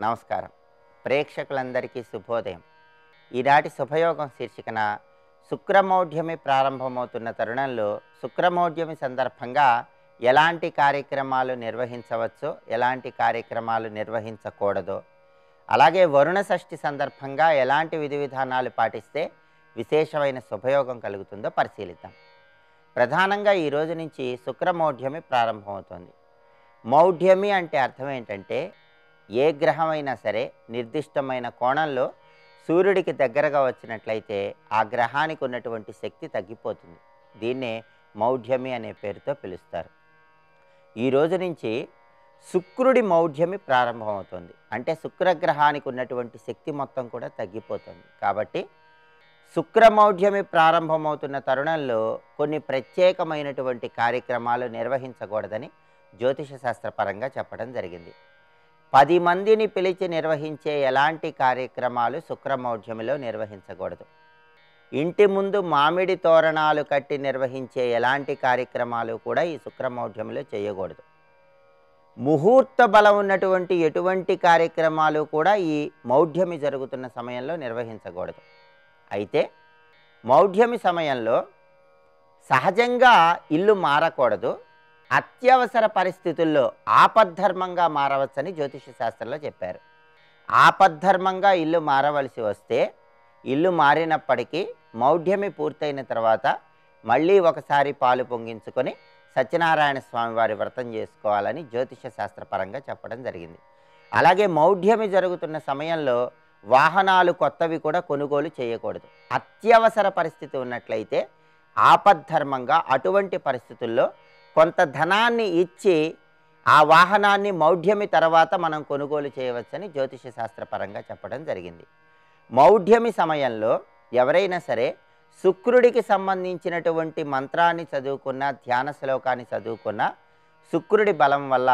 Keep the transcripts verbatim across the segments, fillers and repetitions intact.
నమస్కారం. ప్రేక్షకులందరికీ శుభోదయం. ఈనాటి శుభయోగం శీర్షికన శుక్రమౌఢ్యమి ప్రారంభమవుతున్న తరుణంలో శుక్రమౌఢ్యమి సందర్భంగా ఎలాంటి కార్యక్రమాలు నిర్వహించవచ్చో, ఎలాంటి కార్యక్రమాలు నిర్వహించకూడదో, అలాగే వరుణ షష్ఠి సందర్భంగా ఎలాంటి విధి విధానాలు పాటిస్తే విశేషమైన శుభయోగం కలుగుతుందో పరిశీలిద్దాం. ప్రధానంగా ఈ రోజు నుంచి శుక్రమౌఢ్యమి ప్రారంభమవుతుంది. మౌఢ్యమి అంటే అర్థం ఏంటంటే, ఏ గ్రహమైనా సరే నిర్దిష్టమైన కోణంలో సూర్యుడికి దగ్గరగా వచ్చినట్లయితే ఆ గ్రహానికి ఉన్నటువంటి శక్తి తగ్గిపోతుంది. దీన్నే మౌఢ్యమి అనే పేరుతో పిలుస్తారు. ఈ రోజు నుంచి శుక్రుడి మౌఢ్యమి ప్రారంభమవుతుంది. అంటే శుక్రగ్రహానికి ఉన్నటువంటి శక్తి మొత్తం కూడా తగ్గిపోతుంది. కాబట్టి శుక్రమౌఢ్యమి ప్రారంభమవుతున్న తరుణంలో కొన్ని ప్రత్యేకమైనటువంటి కార్యక్రమాలు నిర్వహించకూడదని జ్యోతిష శాస్త్రపరంగా చెప్పడం జరిగింది. పది మందిని పిలిచి నిర్వహించే ఎలాంటి కార్యక్రమాలు శుక్రమౌఢ్యమిలో నిర్వహించకూడదు. ఇంటి ముందు మామిడి తోరణాలు కట్టి నిర్వహించే ఎలాంటి కార్యక్రమాలు కూడా ఈ శుక్రమౌఢ్యమిలో చేయకూడదు. ముహూర్త బలం ఉన్నటువంటి ఎటువంటి కార్యక్రమాలు కూడా ఈ మౌఢ్యమి జరుగుతున్న సమయంలో నిర్వహించకూడదు. అయితే మౌఢ్యమి సమయంలో సహజంగా ఇల్లు మారకూడదు. అత్యవసర పరిస్థితుల్లో ఆపద్ధర్మంగా మారవచ్చని జ్యోతిష శాస్త్రంలో చెప్పారు. ఆపద్ధర్మంగా ఇల్లు మారవలసి వస్తే ఇల్లు మారినప్పటికీ మౌఢ్యమి పూర్తయిన తర్వాత మళ్ళీ ఒకసారి పాలు పొంగించుకొని సత్యనారాయణ స్వామి వారి వ్రతం చేసుకోవాలని జ్యోతిష శాస్త్రపరంగా చెప్పడం జరిగింది. అలాగే మౌఢ్యమి జరుగుతున్న సమయంలో వాహనాలు కొత్తవి కూడా కొనుగోలు చేయకూడదు. అత్యవసర పరిస్థితి ఉన్నట్లయితే ఆపద్ధర్మంగా అటువంటి పరిస్థితుల్లో కొంత ధనాన్ని ఇచ్చి ఆ వాహనాన్ని మౌఢ్యమి తర్వాత మనం కొనుగోలు చేయవచ్చని జ్యోతిష శాస్త్రపరంగా చెప్పడం జరిగింది. మౌఢ్యమి సమయంలో ఎవరైనా సరే శుక్రుడికి సంబంధించినటువంటి మంత్రాన్ని చదువుకున్న, ధ్యాన శ్లోకాన్ని చదువుకున్న శుక్రుడి బలం వల్ల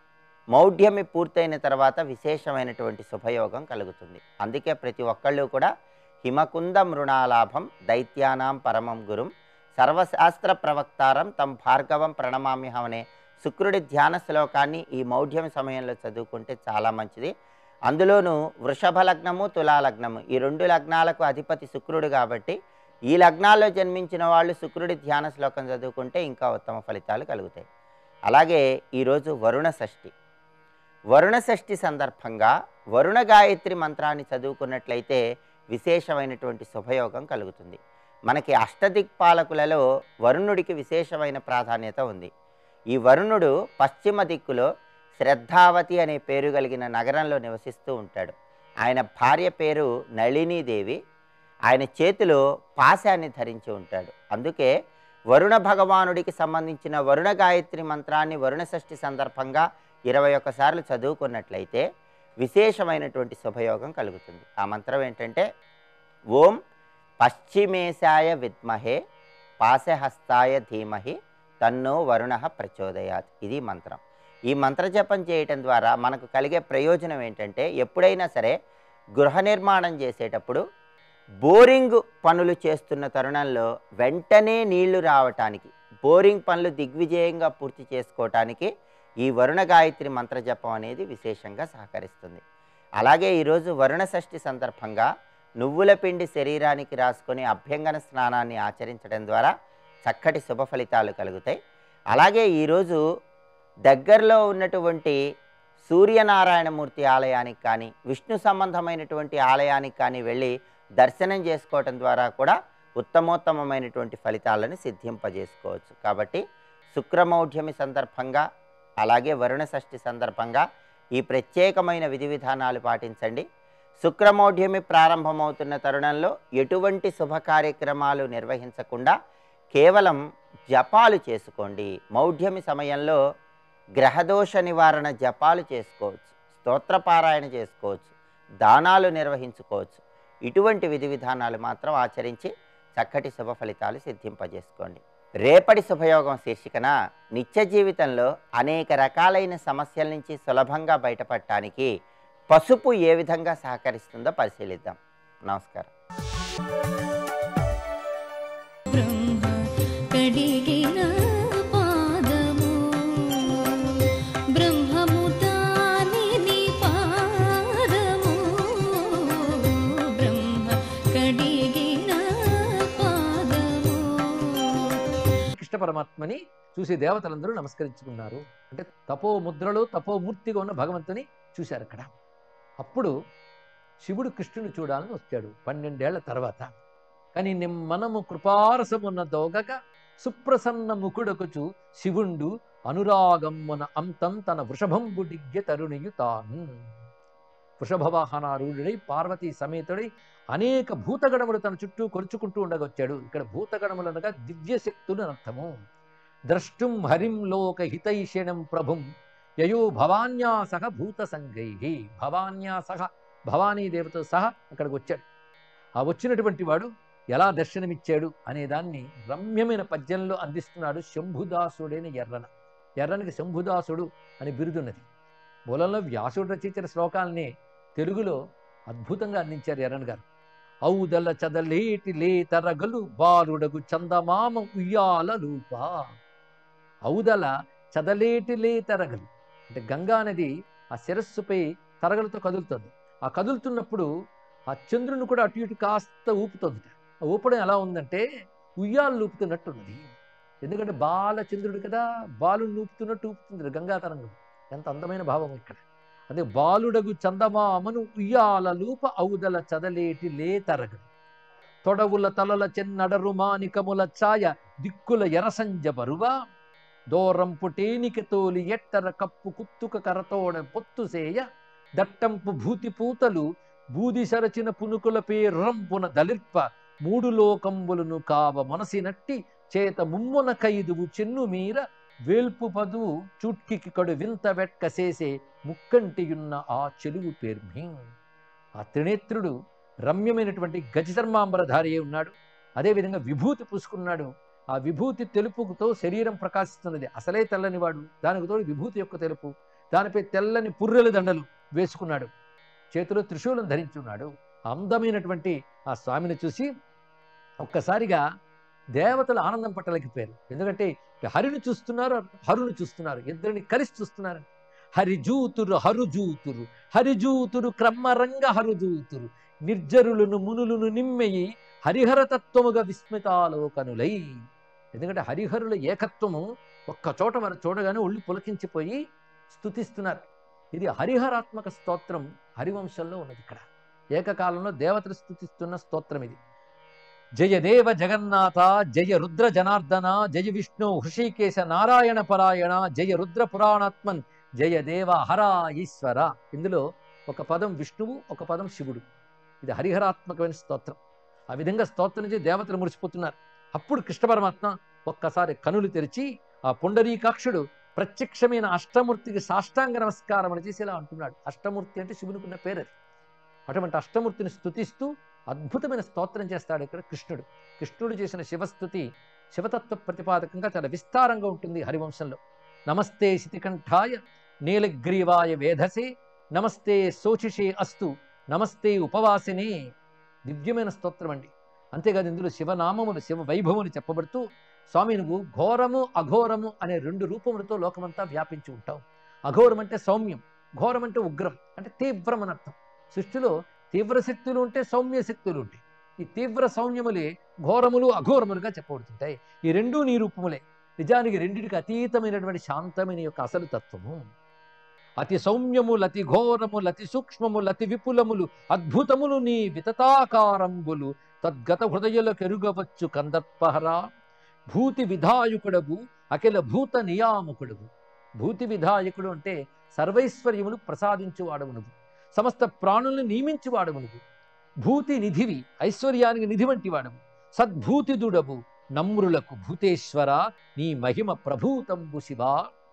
మౌఢ్యమి పూర్తయిన తర్వాత విశేషమైనటువంటి శుభయోగం కలుగుతుంది. అందుకే ప్రతి ఒక్కళ్ళు కూడా హిమకుంద మృణాలాభం దైత్యానాం పరమం గురుం సర్వశాస్త్ర ప్రవక్తారం తం భార్గవం ప్రణమామ్యహం అనే శుక్రుడి ధ్యాన శ్లోకాన్ని ఈ మౌఢ్యం సమయంలో చదువుకుంటే చాలా మంచిది. అందులోనూ వృషభ లగ్నము, తులా లగ్నము ఈ రెండు లగ్నాలకు అధిపతి శుక్రుడు కాబట్టి ఈ లగ్నాల్లో జన్మించిన వాళ్ళు శుక్రుడి ధ్యాన శ్లోకం చదువుకుంటే ఇంకా ఉత్తమ ఫలితాలు కలుగుతాయి. అలాగే ఈరోజు వరుణ షష్ఠి. వరుణ షష్ఠి సందర్భంగా వరుణ గాయత్రి మంత్రాన్ని చదువుకున్నట్లయితే విశేషమైనటువంటి శుభయోగం కలుగుతుంది. మనకి అష్టదిక్పాలకులలో వరుణుడికి విశేషమైన ప్రాధాన్యత ఉంది. ఈ వరుణుడు పశ్చిమ దిక్కులో శ్రద్ధావతి అనే పేరు కలిగిన నగరంలో నివసిస్తూ ఉంటాడు. ఆయన భార్య పేరు నళినీదేవి. ఆయన చేతిలో పాశాన్ని ధరించి ఉంటాడు. అందుకే వరుణ భగవానుడికి సంబంధించిన వరుణ గాయత్రి మంత్రాన్ని వరుణ షష్ఠి సందర్భంగా ఇరవై ఒక్కసార్లు చదువుకున్నట్లయితే విశేషమైనటువంటి శుభయోగం కలుగుతుంది. ఆ మంత్రం ఏంటంటే ఓం పశ్చిమేశాయ విద్మహే పాశహస్తాయ ధీమహి తన్నో వరుణ ప్రచోదయాత్. ఇది మంత్రం. ఈ మంత్ర జపం చేయటం ద్వారా మనకు కలిగే ప్రయోజనం ఏంటంటే, ఎప్పుడైనా సరే గృహ నిర్మాణం చేసేటప్పుడు బోరింగ్ పనులు చేస్తున్న తరుణంలో వెంటనే నీళ్లు రావటానికి, బోరింగ్ పనులు దిగ్విజయంగా పూర్తి చేసుకోవటానికి ఈ వరుణ గాయత్రి మంత్ర జపం అనేది విశేషంగా సహకరిస్తుంది. అలాగే ఈరోజు వరుణ షష్ఠి సందర్భంగా నువ్వుల పిండి శరీరానికి రాసుకొని అభ్యంగన స్నానాన్ని ఆచరించడం ద్వారా చక్కటి శుభ ఫలితాలు కలుగుతాయి. అలాగే ఈరోజు దగ్గరలో ఉన్నటువంటి సూర్యనారాయణమూర్తి ఆలయానికి కానీ, విష్ణు సంబంధమైనటువంటి ఆలయానికి కానీ వెళ్ళి దర్శనం చేసుకోవటం ద్వారా కూడా ఉత్తమోత్తమమైనటువంటి ఫలితాలను సిద్ధింపజేసుకోవచ్చు. కాబట్టి శుక్రమౌఢ్యమి సందర్భంగా అలాగే వరుణ షష్ఠి సందర్భంగా ఈ ప్రత్యేకమైన విధి విధానాలు పాటించండి. శుక్రమౌఢ్యమి ప్రారంభమవుతున్న తరుణంలో ఎటువంటి శుభ కార్యక్రమాలు నిర్వహించకుండా కేవలం జపాలు చేసుకోండి. మౌఢ్యమి సమయంలో గ్రహదోష నివారణ జపాలు చేసుకోవచ్చు, స్తోత్రపారాయణ చేసుకోవచ్చు, దానాలు నిర్వహించుకోవచ్చు. ఇటువంటి విధి విధానాలు మాత్రం ఆచరించి చక్కటి శుభ ఫలితాలు సిద్ధింపజేసుకోండి. రేపటి శుభయోగం శీర్షికన నిత్య జీవితంలో అనేక రకాలైన సమస్యల నుంచి సులభంగా బయటపడటానికి పసుపు ఏ విధంగా సహకరిస్తుందో పరిశీలిద్దాం. నమస్కారం. బ్రహ్మముతాని పాద పరమాత్మని చూసి దేవతలందరూ నమస్కరించుకున్నారు. అంటే తపో ముద్రలో తపోమూర్తిగా ఉన్న భగవంతుని చూశారు అక్కడ. అప్పుడు శివుడు కృష్ణుని చూడాలని వచ్చాడు పన్నెండేళ్ల తర్వాత. కానీ మనము కృపారసమున్న దోగక సుప్రసన్న ముకుడకుచు శివుండు అనురాగమ్మున అంతం తన వృషభంబు డిగ్గె తరుణియు తాను. వృషభవాహనారూఢుడై పార్వతీ సమేతుడై అనేక భూతగణములు తన చుట్టూ కొరుచుకుంటూ ఉండగొచ్చాడు. ఇక్కడ భూతగణములు అనగా దివ్యశక్తులు అర్థము. ద్రష్టుం హరిం లోక హితైషణం ప్రభుం యయో భవాన్యా సహ భూత సంగై. భవాన్యా సహ భవానీ దేవతో సహా అక్కడికి వచ్చాడు. ఆ వచ్చినటువంటి వాడు ఎలా దర్శనమిచ్చాడు అనే దాన్ని రమ్యమైన పద్యంలో అందిస్తున్నాడు శంభుదాసుడైన ఎర్రన. ఎర్రనికి శంభుదాసుడు అని బిరుదున్నది. మూలంలో వ్యాసుడు రచించిన శ్లోకాలని తెలుగులో అద్భుతంగా అందించారు ఎర్రన్ గారు. ఔదల చదలేటి లేతరగలు బాలుడగు చందమామ ఉయ్యాల లూప. ఔదల చదలేటి లేతరగలు అంటే గంగా నది ఆ శిరస్సుపై తరగలతో కదులుతుంది. ఆ కదులుతున్నప్పుడు ఆ చంద్రుని కూడా అటు ఇటు కాస్త ఊపుతుంది. ఆ ఊపడం ఎలా ఉందంటే ఉయ్యాలు ఊపుతున్నట్టున్నది. ఎందుకంటే బాలచంద్రుడు కదా, బాలు ఊపుతున్నట్టు ఊపుతుంది గంగా తరంగం. ఎంత అందమైన భావం ఇక్కడ. అదే బాలుడగు చందమామను ఉయ్యాల లూప ఔదల చదలేటి లేతరగలు తొడవుల తలల చెన్నడరు మానికముల ఛాయ దిక్కుల ఎరసంజ బరువా దూరంపు టేనిక తోలి ఎట్టర కప్పు కుత్తుక కరతోడ పొత్తుసేయ దట్టంపు భూతి పూతలు బూది సరచిన పునుకుల పేరంపున దలిర్ప మూడు లోకంబులను కావ మనసినట్టి చేత ముమ్మున కైదువు చెన్ను మీర వేల్పు పదు చుట్కికి కడు వింత వెట్క చేసే ముక్కంటియున్న ఆ చెలువు పేర్మి. ఆ త్రినేత్రుడు రమ్యమైనటువంటి గజధర్మాంబరధారి అయి ఉన్నాడు. అదేవిధంగా విభూతి పూసుకున్నాడు. ఆ విభూతి తెలుపుతో శరీరం ప్రకాశిస్తున్నది. అసలే తెల్లని వాడు, దానికి తోడు విభూతి యొక్క తెలుపు, దానిపై తెల్లని పుర్రెల దండలు వేసుకున్నాడు. చేతిలో త్రిశూలం ధరించి ఉన్నాడు. అందమైనటువంటి ఆ స్వామిని చూసి ఒక్కసారిగా దేవతలు ఆనందం పట్టలేకపోయారు. ఎందుకంటే హరిని చూస్తున్నారు, హరుని చూస్తున్నారు, ఇద్దరిని కలిసి చూస్తున్నారు. హరిజూతురు హరుజూతురు హరిజూతురు క్రమరంగ హరుజూతురు నిర్జరులను మునులను నిమ్మెయి హరిహరతత్వముగా విస్మితాలోకనులై. ఎందుకంటే హరిహరుల ఏకత్వము ఒక్క చోట వారు చూడగానే ఒళ్ళు పులకించిపోయి స్తుతిస్తున్నారు. ఇది హరిహరాత్మక స్తోత్రం హరివంశంలో ఉన్నది. ఇక్కడ ఏకకాలంలో దేవతలు స్తుతిస్తున్న స్తోత్రం ఇది. జయదేవ జగన్నాథ జయ రుద్ర జనార్దన జయ విష్ణు హృషికేశ నారాయణ పరాయణ జయ రుద్ర పురాణాత్మన్ జయ దేవ హర ఈశ్వర. ఇందులో ఒక పదం విష్ణువు, ఒక పదం శివుడు. ఇది హరిహరాత్మకమైన స్తోత్రం. ఆ విధంగా స్తోత్రం నుంచి దేవతలు మురిసిపోతున్నారు. అప్పుడు కృష్ణ పరమాత్మ ఒక్కసారి కనులు తెరిచి ఆ పుండరీకాక్షుడు ప్రత్యక్షమైన అష్టమూర్తికి సాష్టాంగ నమస్కారం అని చేసి ఇలా అంటున్నాడు. అష్టమూర్తి అంటే శివునికి ఉన్న పేరు. అటువంటి అష్టమూర్తిని స్తుతిస్తూ అద్భుతమైన స్తోత్రం చేస్తాడు ఇక్కడ కృష్ణుడు. కృష్ణుడు చేసిన శివస్థుతి శివతత్వ ప్రతిపాదకంగా చాలా విస్తారంగా ఉంటుంది హరివంశంలో. నమస్తే శితికంఠాయ నీలగ్రీవాయ వేధసే నమస్తే శోచిషే అస్తు నమస్తే ఉపవాసినే. దివ్యమైన స్తోత్రం అండి. అంతేకాదు ఇందులో శివనామములు శివ వైభవములు చెప్పబడుతూ స్వామి నువ్వు ఘోరము అఘోరము అనే రెండు రూపములతో లోకమంతా వ్యాపించి ఉంటావు. అఘోరం అంటే సౌమ్యం, ఘోరం అంటే ఉగ్రం, అంటే తీవ్రం అని అర్థం. సృష్టిలో తీవ్ర శక్తులు ఉంటే సౌమ్య శక్తులు ఉంటాయి. ఈ తీవ్ర సౌమ్యములే ఘోరములు అఘోరములుగా చెప్పబడుతుంటాయి. ఈ రెండూ నీ రూపములే. నిజానికి రెండిటికి అతీతమైనటువంటి శాంతమైన యొక్క అసలు తత్వము. అతి సౌమ్యములు అతి ఘోరములు అతి సూక్ష్మములు అతి విపులములు అద్భుతములు నీ వితతాకారంబులు తద్గత హృదయులకు ఎరుగవచ్చు కందర్పహరా. భూతి విధాయకుడవు అఖిల భూత నియామకుడవు. భూతి విధాయకుడు అంటే సర్వైశ్వర్యములు ప్రసాదించువాడవు నువ్వు, సమస్త ప్రాణులను నియమించువాడవు నువ్వు. భూతి నిధివి, ఐశ్వర్యానికి నిధి వంటి వాడవు. సద్భూతిదుడవు నమ్రులకు భూతేశ్వర నీ మహిమ ప్రభూతంబు శివా.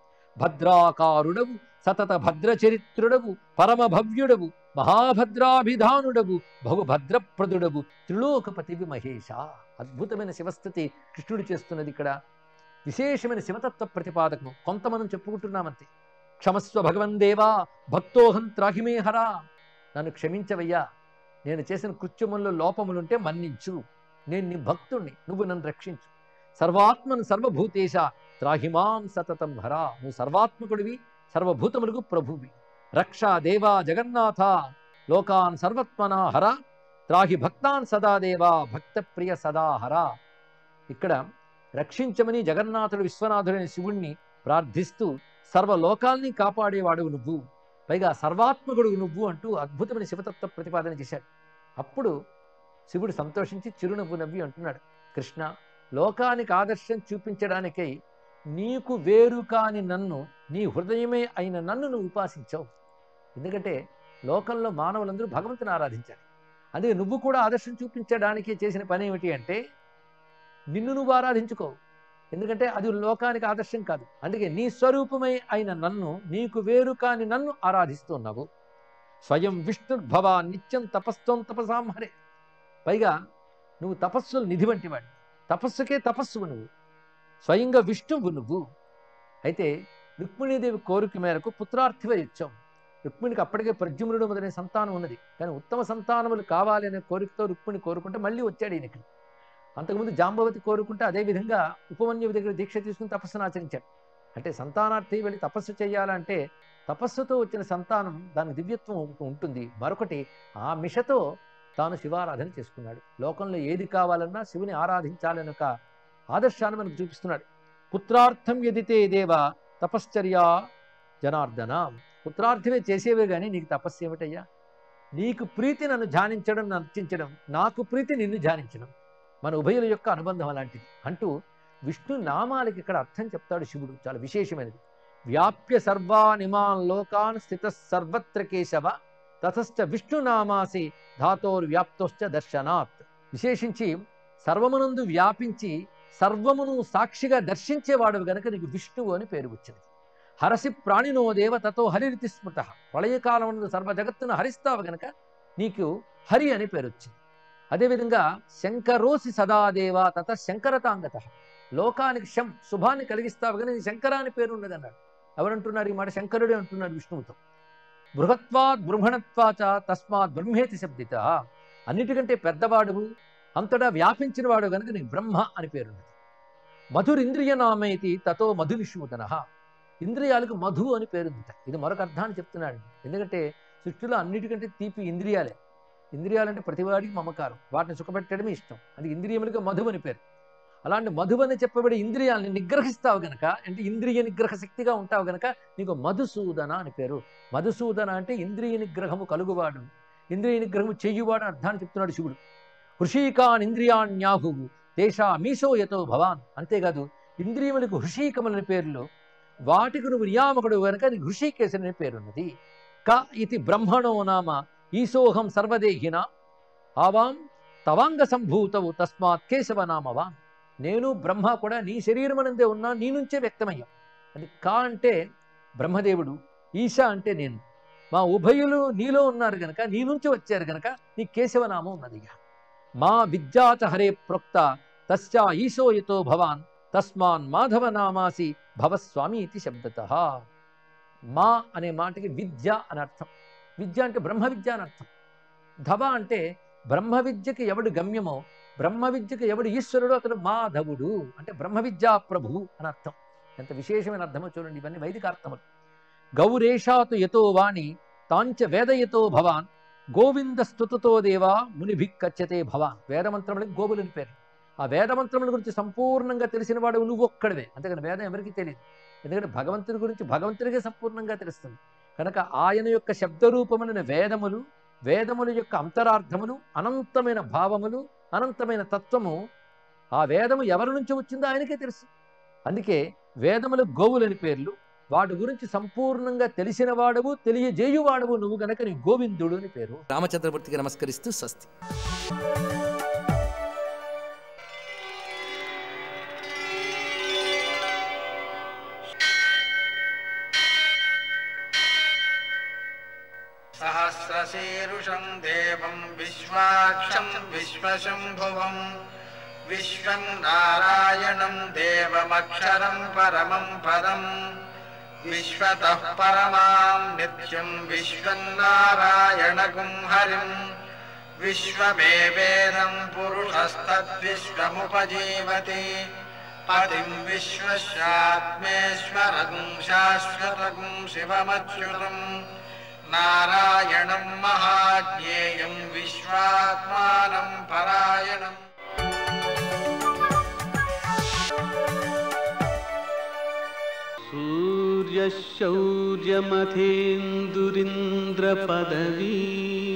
భద్రాకారుడవు సతత భద్రచరిత్రుడవు పరమ భవ్యుడవు మహాభద్రాభిధానుడవు బహుభద్రప్రదుడవు త్రిలోకపతివి మహేష. అద్భుతమైన శివస్థుతి కృష్ణుడు చేస్తున్నది ఇక్కడ. విశేషమైన శివతత్వ ప్రతిపాదకము కొంత మనం చెప్పుకుంటున్నామంతే. క్షమస్వ భగవన్ దేవా భక్తోహం త్రాహిమే హరా. నన్ను క్షమించవయ్యా, నేను చేసిన కృత్యముల్లో లోపములుంటే మన్నించు, నేను నీ భక్తుణ్ణి, నువ్వు నన్ను రక్షించు. సర్వాత్మను సర్వభూతేశ త్రాహిమాం సతతం హరా. నువ్వు సర్వాత్మకుడివి, సర్వభూతములకు ప్రభువి. రక్ష దేవా జగన్నాథ లోకాన్ సర్వత్మనా హర త్రాహి భక్తాన్ సదా దేవా భక్త ప్రియ సదా హర. ఇక్కడ రక్షించమని జగన్నాథుడు విశ్వనాథుడైన శివుణ్ణి ప్రార్థిస్తూ సర్వలోకాల్ని కాపాడేవాడు నువ్వు, పైగా సర్వాత్మకుడు నువ్వు అంటూ అద్భుతమైన శివతత్వ ప్రతిపాదన చేశాడు. అప్పుడు శివుడు సంతోషించి చిరునవ్వు నవ్వి అంటున్నాడు, కృష్ణ, లోకానికి ఆదర్శం చూపించడానికై నీకు వేరు కాని నన్ను, నీ హృదయమే అయిన నన్ను నువ్వు ఉపాసించావు. ఎందుకంటే లోకంలో మానవులందరూ భగవంతుని ఆరాధించాలి. అందుకే నువ్వు కూడా ఆదర్శం చూపించడానికి చేసిన పని ఏమిటి అంటే నిన్ను నువ్వు ఆరాధించుకో. ఎందుకంటే అది లోకానికి ఆదర్శం కాదు. అందుకే నీ స్వరూపమై అయిన నన్ను, నీకు వేరు కాని నన్ను ఆరాధిస్తున్నావు. స్వయం విష్ణుర్భవ నిత్యం తపస్వం తపసాం హరే. పైగా నువ్వు తపస్సులు నిధి వంటివాడు, తపస్సుకే తపస్సువు నువ్వు, స్వయంగా విష్ణువు నువ్వు. అయితే రుక్మిణీదేవి కోరిక మేరకు పుత్రార్థివై ఇచ్చాం. రుక్మిణికి అప్పటికే ప్రద్యుమ్నుడు మొదలైన సంతానం ఉన్నది, కానీ ఉత్తమ సంతానములు కావాలి అనే కోరికతో రుక్మిణి కోరుకుంటే మళ్ళీ వచ్చాడు ఈయనకి. అంతకుముందు జాంబవతి కోరుకుంటే అదేవిధంగా ఉపమన్యుడి దగ్గర దీక్ష తీసుకుని తపస్సును ఆచరించాడు. అంటే సంతానార్థి వెళ్ళి తపస్సు చేయాలంటే తపస్సుతో వచ్చిన సంతానం దానికి దివ్యత్వం ఉంటుంది. మరొకటి ఆ మిషతో తాను శివారాధన చేసుకున్నాడు. లోకంలో ఏది కావాలన్నా శివుని ఆరాధించాలని ఒక ఆదర్శాన్ని మనకు చూపిస్తున్నాడు. పుత్రార్థం ఎదితే దేవ తపశ్చర్యా జనార్దన. పుత్రార్థమే చేసేవే కానీ నీకు తపస్సు ఏమిటయ్యా? నీకు ప్రీతి నన్ను ధ్యానించడం, నన్ను అర్చించడం, నాకు ప్రీతి నిన్ను ధ్యానించడం, మన ఉభయుల యొక్క అనుబంధం అలాంటిది అంటూ విష్ణు నామాలకి ఇక్కడ అర్థం చెప్తాడు శివుడు. చాలా విశేషమైనది. వ్యాప్య సర్వానిమాన్ లోకాన్ స్థిత సర్వత్ర కేశవ తతశ్చ విష్ణునామాసి ధాతోర్వ్యాప్తోశ్చ దర్శనాత్. విశేషించి సర్వమునందు వ్యాపించి సర్వమును సాక్షిగా దర్శించేవాడు గనక నీకు విష్ణువు అని పేరు వచ్చింది. హరసి ప్రాణినో దేవ తతో హరిరితి స్మృత. ప్రళయకాలమునందు సర్వ జగత్తును హరిస్తావు గనక నీకు హరి అని పేరు వచ్చింది. అదేవిధంగా శంకరోసి సదాదేవ తత శంకరతాంగత. లోకానికి శం శుభాన్ని కలిగిస్తావు కానీ శంకర అని పేరు ఉన్నది అన్నాడు. ఎవరంటున్నారు ఈ మాట? శంకరుడే అంటున్నాడు విష్ణువుతో. బృహత్వాద్ బ్రహ్మణత్వాచ తస్మాత్ బ్రహ్మేతి శబ్దిత. అన్నిటికంటే పెద్దవాడువు, అంతటా వ్యాపించిన వాడు కనుక నీకు బ్రహ్మ అని పేరున్నది. మధురింద్రియ నామైతి తతో మధు విష్ణుతన. ఇంద్రియాలకు మధు అని పేరుందిట. ఇది మరొక అర్థాన్ని చెప్తున్నాడు. ఎందుకంటే సృష్టిలో అన్నిటికంటే తీపి ఇంద్రియాలే. ఇంద్రియాలంటే ప్రతివాడికి మమకారం, వాటిని సుఖపెట్టడమే ఇష్టం. అది ఇంద్రియములకు మధు అని పేరు. అలాంటి మధువని చెప్పబడే ఇంద్రియాలని నిగ్రహిస్తావు గనక, అంటే ఇంద్రియ నిగ్రహ శక్తిగా ఉంటావు గనక నీకు మధుసూదన అని పేరు. మధుసూదన అంటే ఇంద్రియ నిగ్రహము కలుగువాడు, ఇంద్రియ నిగ్రహము చెయ్యువాడు అర్థాన్ని చెప్తున్నాడు శివుడు. హృషీకాన్ ఇంద్రియాణ్యాహువు తేషా మీసో యతో భవాన్. అంతేకాదు ఇంద్రియములకు హృషీకములని పేర్లు, వాటికి నువ్వు నియామకుడు కనుక నీకు హృషీకేశుని పేరున్నది. క ఇది బ్రహ్మణో నామ ఈశోహం సర్వదేహిన ఆవాం తవాంగ సంభూతవు తస్మాత్ కేశవ నామవాన్. నేను బ్రహ్మ కూడా నీ శరీరమనందే ఉన్నా, నీ నుంచే వ్యక్తమయ్యాం. అది కా అంటే బ్రహ్మదేవుడు, ఈశ అంటే నేను, మా ఉభయులు నీలో ఉన్నారు గనక నీ నుంచి వచ్చారు గనక నీ కేశవనామం ఉన్నది. మా విద్యాచ హరే ప్రోక్త తస్యా ఈశోయతో భవాన్ తస్మాన్ మాధవ నామాసి భవస్వామి ఇది శబ్దత. మా అనే మాటకి విద్య అని అర్థం. విద్య అంటే బ్రహ్మ విద్య అని అర్థం. ధవ అంటే బ్రహ్మ విద్యకి ఎవడు గమ్యమో, బ్రహ్మ విద్యకి ఎవడు ఈశ్వరుడు అతడు మాధవుడు, అంటే బ్రహ్మ విద్యా ప్రభువు అని అర్థం. ఎంత విశేషమైన అర్థమో చూడండి. ఇవన్నీ వైదిక అర్థములు. గౌరేషాతు యతో వాణి తాంచ వేదయతో భవాన్ గోవింద స్తుతుతో దేవా మునిభిక్కచ్చతే భవాన్. వేదమంత్రములకి గోవులని పేరు. ఆ వేదమంత్రముల గురించి సంపూర్ణంగా తెలిసిన వాడు నువ్వు ఒక్కడవే. అంతేకాని వేదం ఎవరికి తెలియదు. ఎందుకంటే భగవంతుడి గురించి భగవంతుడికే సంపూర్ణంగా తెలుస్తుంది కనుక ఆయన యొక్క శబ్దరూపములైన వేదములు, వేదముల యొక్క అంతరార్థములు, అనంతమైన భావములు, అనంతమైన తత్వము, ఆ వేదము ఎవరి నుంచి వచ్చిందో ఆయనకే తెలుసు. అందుకే వేదములు గోవులని పేర్లు. వాటి గురించి సంపూర్ణంగా తెలిసిన వాడవు, తెలియజేయువాడవు నువ్వు గనక నీ గోవిందుడు అని పేరు. రామచంద్రమూర్తికి నమస్కరిస్తూ స్వస్తి. సహస్రశీరుషం దేవం విశ్వాక్షం విశ్వశంభువం విశ్వం నారాయణం దేవమక్షరం పరమం పదం విశ్వతః పరమాం నిత్యం విశ్వం నారాయణగుం హరిం విశ్వమేవేదం పురుషస్తద్విశ్వముపజీవతి పతిం విశ్వస్యాత్మేశ్వరగుం శాశ్వతగుం శివమచ్యుతం నారాయణం మహాజ్ఞేయం విశ్వాత్మానం పరాయణం. సూర్యశౌర్యమథేందురింద్రపదవీ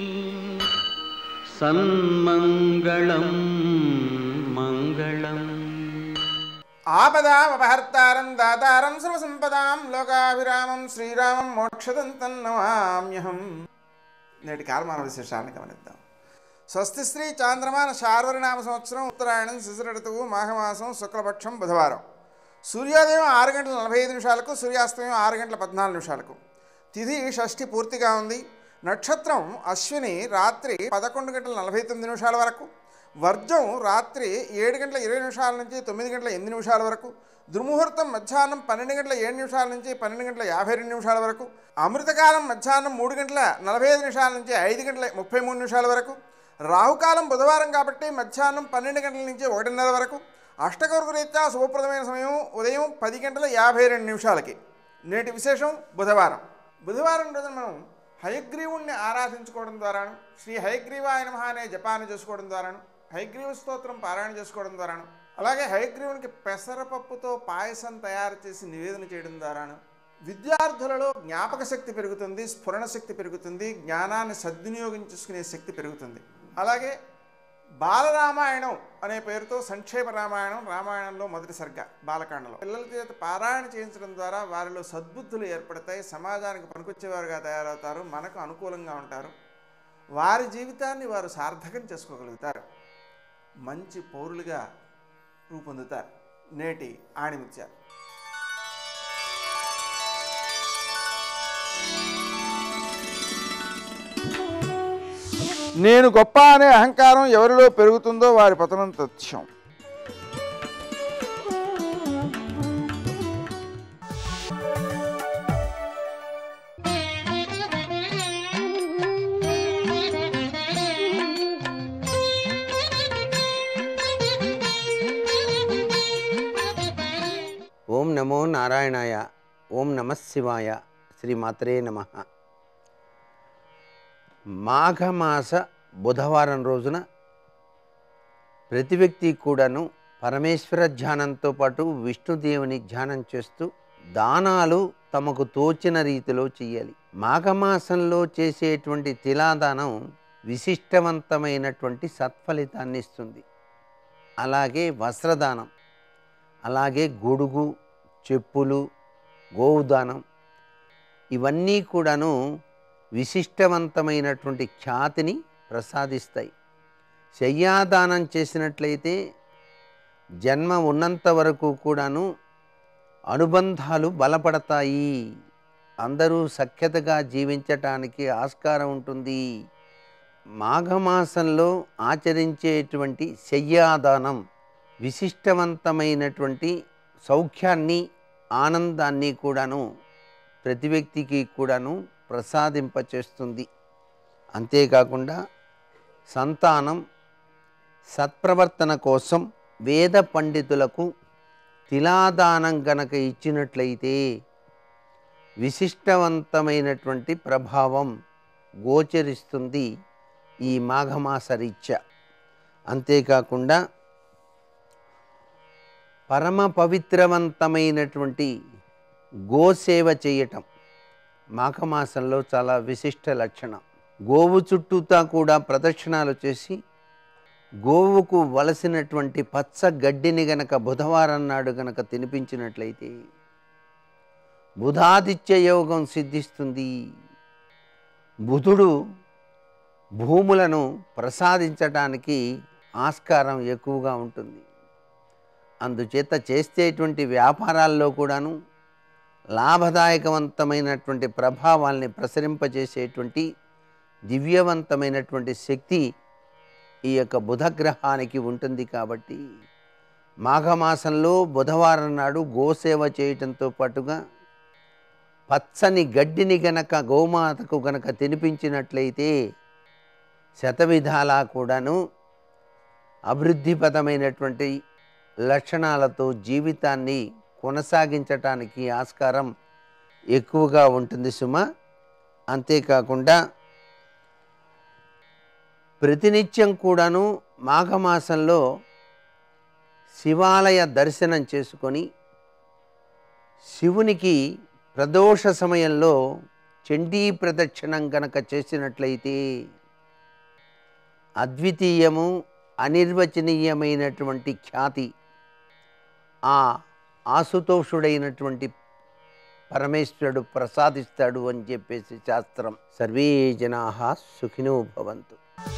సన్మంగళం మంగళం. ఆపదామపహర్తారం దాతారం సర్వసంపదాం లోకాభిరామం శ్రీరామం మోక్షదంతం నమామ్యహం. నేటి కాలమాన విశేషాలను గమనిద్దాం. స్వస్తి శ్రీ చాంద్రమాన శార్వరినామ సంవత్సరం ఉత్తరాయణం శిశిర ఋతువు మాఘమాసం శుక్లపక్షం బుధవారం. సూర్యోదయం ఆరు గంటల నలభై ఐదు నిమిషాలకు, సూర్యాస్తమయం ఆరు గంటల పద్నాలుగు నిమిషాలకు. తిథి షష్ఠి పూర్తిగా ఉంది. నక్షత్రం అశ్విని రాత్రి పదకొండు గంటల నలభై తొమ్మిది నిమిషాల వరకు, వర్జం రాత్రి ఏడు గంటల ఇరవై నిమిషాల నుంచి తొమ్మిది గంటల ఎనిమిది నిమిషాల వరకు, దుర్ముహూర్తం మధ్యాహ్నం పన్నెండు గంటల ఏడు నిమిషాల నుంచి పన్నెండు గంటల యాభై రెండు నిమిషాల వరకు, అమృతకాలం మధ్యాహ్నం మూడు గంటల నలభై ఐదు నిమిషాల నుంచి ఐదు గంటల ముప్పై మూడు నిమిషాల వరకు, రాహుకాలం బుధవారం కాబట్టి మధ్యాహ్నం పన్నెండు గంటల నుంచి ఒకటిన్నర వరకు, అష్టకౌర్కు రీత్యా శుభప్రదమైన సమయం ఉదయం పది గంటల యాభై రెండు నిమిషాలకి. నేటి విశేషం బుధవారం. బుధవారం రోజున మనం హయగ్రీవుణ్ణి ఆరాధించుకోవడం ద్వారాను, శ్రీ హయగ్రీవాయ నమః అనే జపాన్ని చేసుకోవడం ద్వారాను, హయగ్రీవ స్తోత్రం పారాయణ చేసుకోవడం ద్వారాను, అలాగే హయగ్రీవునికి పెసరపప్పుతో పాయసం తయారు చేసి నివేదన చేయడం ద్వారాను విద్యార్థులలో జ్ఞాపక శక్తి పెరుగుతుంది, స్ఫురణ శక్తి పెరుగుతుంది, జ్ఞానాన్ని సద్వినియోగం చేసుకునే శక్తి పెరుగుతుంది. అలాగే బాలరామాయణం అనే పేరుతో సంక్షేమ రామాయణం, రామాయణంలో మొదటి సర్గ బాలకాండలో పిల్లల చేత పారాయణ చేయించడం ద్వారా వారిలో సద్బుద్ధులు ఏర్పడతాయి, సమాజానికి పనికొచ్చేవారుగా తయారవుతారు, మనకు అనుకూలంగా ఉంటారు, వారి జీవితాన్ని వారు సార్థకం చేసుకోగలుగుతారు, మంచి పౌరులుగా రూపొందుతారు. నేటి ఆణిముత్యాలు. నేను గొప్ప అనే అహంకారం ఎవరిలో పెరుగుతుందో వారి పతనం తథ్యం. ఓం నమో నారాయణాయ. ఓం నమః శివాయ. శ్రీమాత్రే నమః. మాఘమాస బుధవారం రోజున ప్రతి వ్యక్తి కూడాను పరమేశ్వర ధ్యానంతో పాటు విష్ణుదేవుని ధ్యానం చేస్తూ దానాలు తమకు తోచిన రీతిలో చేయాలి. మాఘమాసంలో చేసేటువంటి తిలాదానం విశిష్టవంతమైనటువంటి సత్ఫలితాన్ని ఇస్తుంది. అలాగే వస్త్రదానం, అలాగే గొడుగు, చెప్పులు, గోవుదానం ఇవన్నీ కూడాను విశిష్టవంతమైనటువంటి ఖ్యాతిని ప్రసాదిస్తాయి. శయ్యాదానం చేసినట్లయితే జన్మ ఉన్నంత వరకు కూడాను అనుబంధాలు బలపడతాయి, అందరూ సఖ్యతగా జీవించటానికి ఆస్కారం ఉంటుంది. మాఘమాసంలో ఆచరించేటువంటి శయ్యాదానం విశిష్టవంతమైనటువంటి సౌఖ్యాన్ని, ఆనందాన్ని కూడాను ప్రతి వ్యక్తికి కూడాను ప్రసాదింపచేస్తుంది. అంతేకాకుండా సంతానం సత్ప్రవర్తన కోసం వేద పండితులకు తిలాదానం గనక ఇచ్చినట్లయితే విశిష్టవంతమైనటువంటి ప్రభావం గోచరిస్తుంది ఈ మాఘమాస రీత్యా. అంతేకాకుండా పరమ పవిత్రవంతమైనటువంటి గోసేవ చేయటం మాఘమాసంలో చాలా విశిష్ట లక్షణం. గోవు చుట్టూతా కూడా ప్రదక్షిణాలు చేసి గోవుకు వలసినటువంటి పచ్చ గడ్డిని గనక బుధవారం నాడు గనక తినిపించినట్లయితే బుధాదిత్య యోగం సిద్ధిస్తుంది. బుధుడు భూములను ప్రసాదించడానికి ఆస్కారం ఎక్కువగా ఉంటుంది. అందుచేత చేసేటువంటి వ్యాపారాల్లో కూడాను లాభదాయకవంతమైనటువంటి ప్రభావాల్ని ప్రసరింపజేసేటువంటి దివ్యవంతమైనటువంటి శక్తి ఈ యొక్క బుధగ్రహానికి ఉంటుంది. కాబట్టి మాఘమాసంలో బుధవారం నాడు గోసేవ చేయటంతో పాటుగా పచ్చని గడ్డిని గనక గోమాతకు గనక తినిపించినట్లయితే శతవిధాలా కూడాను అభివృద్ధిపదమైనటువంటి లక్షణాలతో జీవితాన్ని కొనసాగించటానికి ఆస్కారం ఎక్కువగా ఉంటుంది సుమ. అంతేకాకుండా ప్రతినిత్యం కూడాను మాఘమాసంలో శివాలయ దర్శనం చేసుకొని శివునికి ప్రదోష సమయంలో చండీ ప్రదక్షిణం కనుక చేసినట్లయితే అద్వితీయము అనిర్వచనీయమైనటువంటి ఖ్యాతి ఆ ఆశుతోషుడైనటువంటి పరమేశ్వరుడు ప్రసాదిస్తాడు అని చెప్పేసి శాస్త్రం. సర్వే జనాః సుఖినో భవంతు.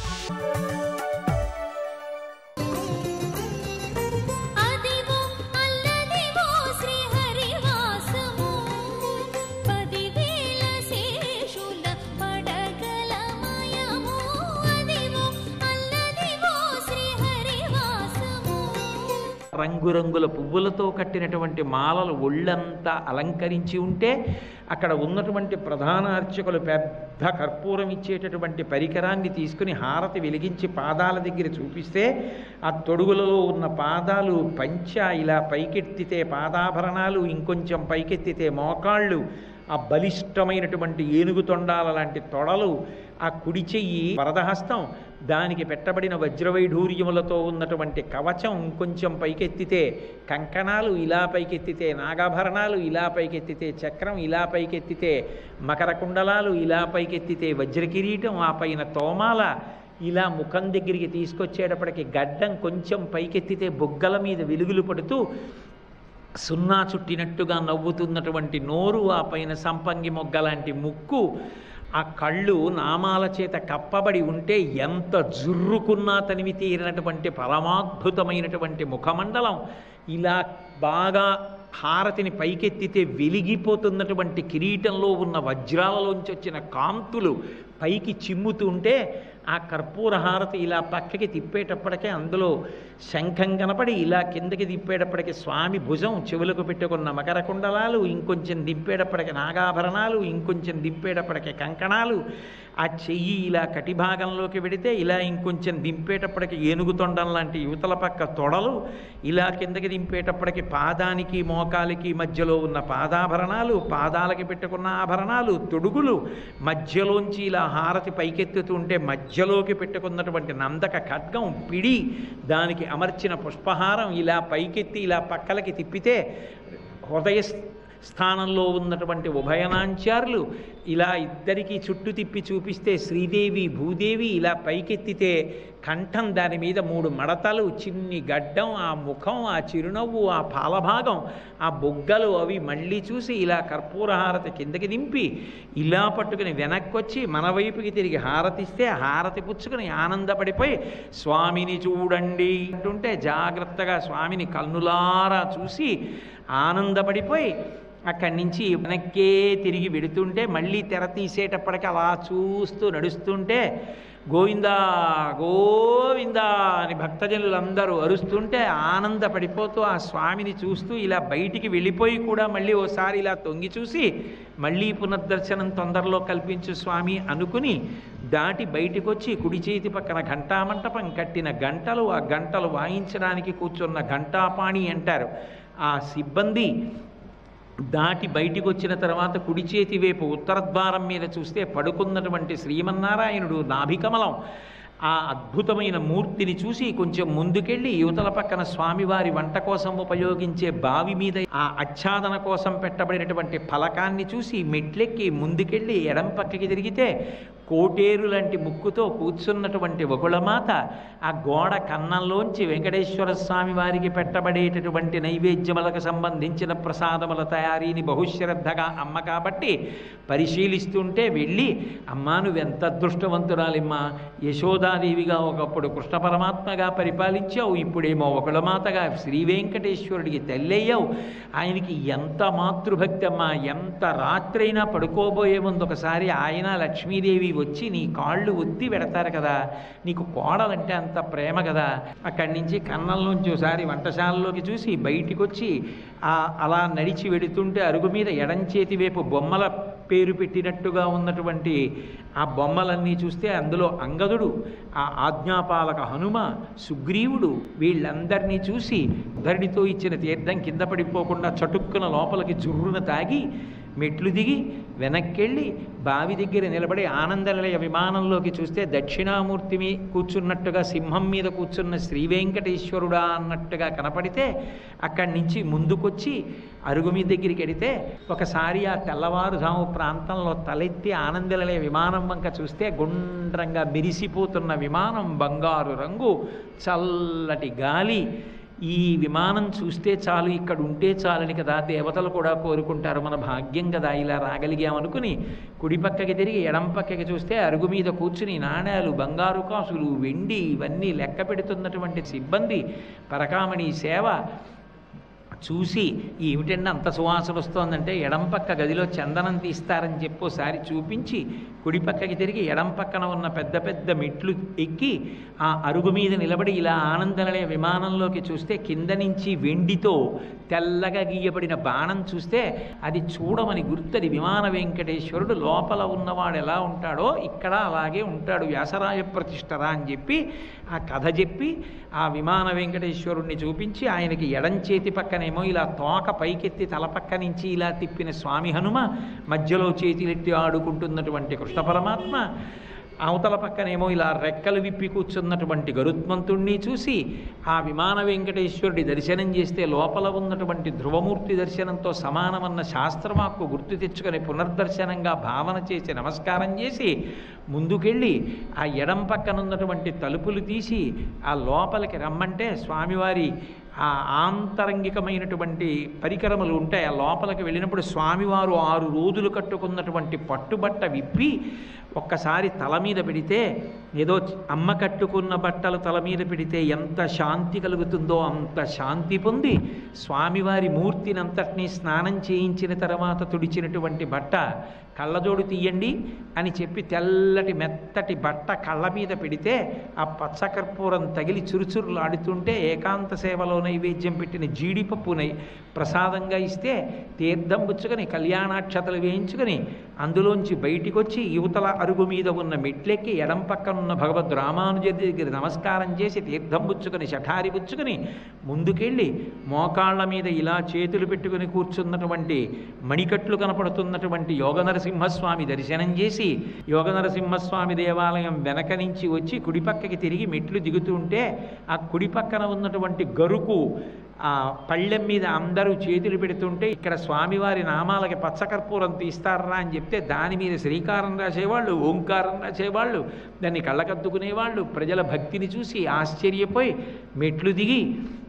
రంగురంగుల పువ్వులతో కట్టినటువంటి మాలలు ఒళ్ళంతా అలంకరించి ఉంటే అక్కడ ఉన్నటువంటి ప్రధాన అర్చకులు పెద్ద కర్పూరం ఇచ్చేటటువంటి పరికరాన్ని తీసుకుని హారతి వెలిగించి పాదాల దగ్గర చూపిస్తే ఆ తొడుగులలో ఉన్న పాదాలు పంచ ఇలా పైకెత్తితే పాదాభరణాలు, ఇంకొంచెం పైకెత్తితే మోకాళ్ళు, ఆ బలిష్టమైనటువంటి ఏనుగు తొండాల లాంటి తొడలు, ఆ కుడి చెయ్యి వరదహస్తం, దానికి పెట్టబడిన వజ్రవైఢూర్యములతో ఉన్నటువంటి కవచం ఇంకొంచెం పైకెత్తితే కంకణాలు, ఇలా పైకెత్తితే నాగాభరణాలు, ఇలా పైకెత్తితే చక్రం, ఇలా పైకెత్తితే మకర కుండలాలు, ఇలా పైకెత్తితే వజ్రకిరీటం, ఆ పైన తోమాల, ఇలా ముఖం దగ్గరికి తీసుకొచ్చేటప్పటికి గడ్డం కొంచెం పైకెత్తితే బొగ్గల మీద వెలుగులు పడుతూ సున్నా చుట్టినట్టుగా నవ్వుతున్నటువంటి నోరు, ఆ పైన సంపంగి మొగ్గలాంటి ముక్కు, ఆ కళ్ళు నామాల చేత కప్పబడి ఉంటే ఎంత జుర్రుకున్నా తనివి తీరినటువంటి పరమాద్భుతమైనటువంటి ముఖమండలం, ఇలా బాగా హారతిని పైకెత్తితే వెలిగిపోతున్నటువంటి కిరీటంలో ఉన్న వజ్రాలలోంచి వచ్చిన కాంతులు పైకి చిమ్ముతుంటే ఆ కర్పూర హారతి ఇలా పక్కకి తిప్పేటప్పటికే అందులో శంఖం కనపడి, ఇలా కిందకి తిప్పేటప్పటికి స్వామి భుజం, చెవులకు పెట్టుకున్న మకర కుండలాలు, ఇంకొంచెం దింపేటప్పటికి నాగాభరణాలు, ఇంకొంచెం దింపేటప్పటికి కంకణాలు, ఆ చెయ్యి ఇలా కటిభాగంలోకి పెడితే ఇలా ఇంకొంచెం దింపేటప్పటికి ఏనుగు తొండం లాంటి యువతల పక్క తొడలు, ఇలా కిందకి దింపేటప్పటికి పాదానికి మోకాలికి మధ్యలో ఉన్న పాదాభరణాలు, పాదాలకి పెట్టుకున్న ఆభరణాలు, తొడుగులు, మధ్యలోంచి ఇలా హారతి పైకెత్తుతుంటే మధ్యలోకి పెట్టుకున్నటువంటి నందక ఖడ్గం, పిడి, దానికి అమర్చిన పుష్పహారం, ఇలా పైకెత్తి ఇలా పక్కలకి తిప్పితే హృదయ స్థానంలో ఉన్నటువంటి ఉభయనాంచారులు, ఇలా ఇద్దరికీ చుట్టు తిప్పి చూపిస్తే శ్రీదేవి భూదేవి, ఇలా పైకెత్తితే కంఠం, దాని మీద మూడు మడతలు, చిన్ని గడ్డం, ఆ ముఖం, ఆ చిరునవ్వు, ఆ పాలభాగం, ఆ బొగ్గలు, అవి మళ్ళీ చూసి ఇలా కర్పూర హారతి కిందకి దింపి ఇలా పట్టుకుని వెనక్కి వచ్చి మన వైపుకి తిరిగి హారతిస్తే హారతి పుచ్చుకుని ఆనందపడిపోయి స్వామిని చూడండి అంటుంటే జాగ్రత్తగా స్వామిని కన్నులారా చూసి ఆనందపడిపోయి అక్కడి నుంచి వెనక్కే తిరిగి వెడుతుంటే మళ్ళీ తెర తీసేటప్పటికి అలా చూస్తూ నడుస్తుంటే గోవిందా గోవిందా అని భక్తజనులందరూ అరుస్తుంటే ఆనందపడిపోతూ ఆ స్వామిని చూస్తూ ఇలా బయటికి వెళ్ళిపోయి కూడా మళ్ళీ ఓసారి ఇలా తొంగి చూసి మళ్ళీ పునర్దర్శనం తొందరలో కల్పించు స్వామి అనుకుని దాటి బయటికి వచ్చి కుడి చేతి పక్కన ఘంటామంటపం కట్టిన గంటలు, ఆ గంటలు వాయించడానికి కూర్చున్న ఘంటాపాణి అంటారు ఆ సిబ్బంది దాటి బయటికి వచ్చిన తర్వాత కుడి చేతి వైపు ఉత్తరద్వారం మీద చూస్తే పడుకున్నటువంటి శ్రీమన్నారాయణుడు నాభికమలం, ఆ అద్భుతమైన మూర్తిని చూసి కొంచెం ముందుకెళ్ళి యువతల పక్కన స్వామివారి వంట కోసం ఉపయోగించే బావి మీద ఆ ఆచ్ఛాదన కోసం పెట్టబడినటువంటి ఫలకాన్ని చూసి మెట్లెక్కి ముందుకెళ్ళి ఎడం పక్కకి తిరిగితే కోటేరు లాంటి ముక్కుతో కూర్చున్నటువంటి వకుళమాత, ఆ గోడ కన్నంలోంచి వెంకటేశ్వర స్వామి వారికి పెట్టబడేటటువంటి నైవేద్యములకు సంబంధించిన ప్రసాదముల తయారీని బహుశ్రద్ధగా అమ్మ కాబట్టి పరిశీలిస్తుంటే వెళ్ళి, అమ్మా నువ్వెంత అదృష్టవంతురాలిమ్మా, యశోదాదేవిగా ఒకప్పుడు కృష్ణ పరమాత్మగా పరిపాలించావు, ఇప్పుడేమో వకుళమాతగా శ్రీ వెంకటేశ్వరుడికి తల్లయ్యావు, ఆయనకి ఎంత మాతృభక్తి అమ్మా, ఎంత రాత్రైనా పడుకోబోయే ముందు ఒకసారి ఆయన లక్ష్మీదేవి వచ్చి నీ కాళ్ళు ఒత్తి పెడతారు కదా, నీకు కోడలంటే అంత ప్రేమ కదా. అక్కడి నుంచి కన్నంలోంచి ఒకసారి వంటశాలలోకి చూసి బయటికి వచ్చి ఆ అలా నడిచి వెడుతుంటే అరుగు మీద ఎడంచేతి వైపు బొమ్మల పేరు పెట్టినట్టుగా ఉన్నటువంటి ఆ బొమ్మలన్నీ చూస్తే అందులో అంగదుడు, ఆ ఆజ్ఞాపాలక హనుమ, సుగ్రీవుడు, వీళ్ళందరినీ చూసి ధరణితో ఇచ్చిన తీర్థం కింద పడిపోకుండా చటుక్కున లోపలికి జుర్రున తాగి మెట్లు దిగి వెనక్కెళ్ళి బావి దగ్గర నిలబడి ఆనందనిలయ విమానంలోకి చూస్తే దక్షిణామూర్తి మీ కూర్చున్నట్టుగా సింహం మీద కూర్చున్న శ్రీ వెంకటేశ్వరుడా అన్నట్టుగా కనపడితే అక్కడి నుంచి ముందుకొచ్చి అరుగు మీద దగ్గరికి వెడితే ఒకసారి ఆ తెల్లవారుజాము ప్రాంతంలో తలెత్తి ఆనందనిలయ విమానం వంక చూస్తే గుండ్రంగా మెరిసిపోతున్న విమానం, బంగారు రంగు, చల్లటి గాలి. ఈ విమానం చూస్తే చాలు, ఇక్కడ ఉంటే చాలని కదా దేవతలు కూడా కోరుకుంటారు. మన భాగ్యం కదా ఇలా రాగలిగామనుకుని కుడి పక్కకి తిరిగి ఎడం పక్కకి చూస్తే అరుగు మీద కూర్చుని నాణేలు, బంగారు కాసులు, వెండి ఇవన్నీ లెక్క పెడుతున్నటువంటి సిబ్బంది, పరకామణి సేవ చూసి ఏమిటంటే అంత సువాసన వస్తోందంటే ఎడం పక్క గదిలో చందనం తీస్తారని చెప్పి ఒకసారి చూపించి కుడి పక్కకి తిరిగి ఎడం పక్కన ఉన్న పెద్ద పెద్ద మెట్లు ఎక్కి ఆ అరుగు మీద నిలబడి ఇలా ఆనందనిలయ విమానంలోకి చూస్తే కింద నుంచి వెండితో తెల్లగా గీయబడిన బాణం చూస్తే అది చూడమని గుర్తది విమాన వెంకటేశ్వరుడు. లోపల ఉన్నవాడు ఎలా ఉంటాడో ఇక్కడ అలాగే ఉంటాడు, వ్యాసరాయ ప్రతిష్టరా అని చెప్పి ఆ కథ చెప్పి ఆ విమాన వెంకటేశ్వరుణ్ణి చూపించి ఆయనకి ఎడం చేతి పక్కనేమో ఇలా తోక పైకెత్తి తల పక్క నుంచి ఇలా తిప్పిన స్వామి హనుమ, మధ్యలో చేతులెత్తి ఆడుకుంటున్నటువంటి కృష్ణ పరమాత్మ, అవతల పక్కనేమో ఇలా రెక్కలు విప్పి కూర్చున్నటువంటి గరుత్మంతుణ్ణి చూసి ఆ విమాన వెంకటేశ్వరుడి దర్శనం చేస్తే లోపల ఉన్నటువంటి ధ్రువమూర్తి దర్శనంతో సమానమన్న శాస్త్రవాక్కు గుర్తు తెచ్చుకొని పునర్దర్శనంగా భావన చేసి నమస్కారం చేసి ముందుకెళ్ళి ఆ ఎడం పక్కనున్నటువంటి తలుపులు తీసి ఆ లోపలికి రమ్మంటే స్వామివారి ఆ ఆంతరంగికమైనటువంటి పరికరములు ఉంటాయి. ఆ లోపలికి వెళ్ళినప్పుడు స్వామివారు ఆరు రోజులు కట్టుకున్నటువంటి పట్టుబట్ట విప్పి ఒక్కసారి తల మీద పెడితే ఏదో అమ్మ కట్టుకున్న బట్టలు తల మీద పెడితే ఎంత శాంతి కలుగుతుందో అంత శాంతి పొంది స్వామివారి మూర్తిని అంతటినీ స్నానం చేయించిన తర్వాత తుడిచినటువంటి బట్ట కళ్ళజోడు తీయండి అని చెప్పి తెల్లటి మెత్తటి బట్ట కళ్ళ మీద పెడితే ఆ పచ్చకర్పూరం తగిలి చురుచురులాడుతుంటే ఏకాంత సేవలో నైవేద్యం పెట్టిన జీడిపప్పునై ప్రసాదంగా ఇస్తే తీర్థం పుచ్చుకొని కళ్యాణాక్షతలు వేయించుకొని అందులోంచి బయటికి వచ్చి యువతల అరుగు మీద ఉన్న మెట్లెక్కి ఎడం పక్కనున్న భగవద్ రామానుజరి దగ్గర నమస్కారం చేసి తీర్థం పుచ్చుకొని శఠారి పుచ్చుకొని ముందుకెళ్ళి మోకాళ్ళ మీద ఇలా చేతులు పెట్టుకుని కూర్చున్నటువంటి మణికట్లు కనపడుతున్నటువంటి యోగ నరసింహస్వామి దర్శనం చేసి యోగ నరసింహస్వామి దేవాలయం వెనక నుంచి వచ్చి కుడిపక్కకి తిరిగి మెట్లు దిగుతుంటే ఆ కుడి పక్కన ఉన్నటువంటి గరుకు ఆ పళ్ళెం మీద అందరూ చేతులు పెడుతుంటే ఇక్కడ స్వామివారి నామాలకి పచ్చకర్పూరం తీస్తారా అని చెప్తే దాని మీద శ్రీకారం రాసేవాళ్ళు, ఓంకారం రాసేవాళ్ళు, దాన్ని కళ్ళకద్దుకునేవాళ్ళు. ప్రజల భక్తిని చూసి ఆశ్చర్యపోయి మెట్లు దిగి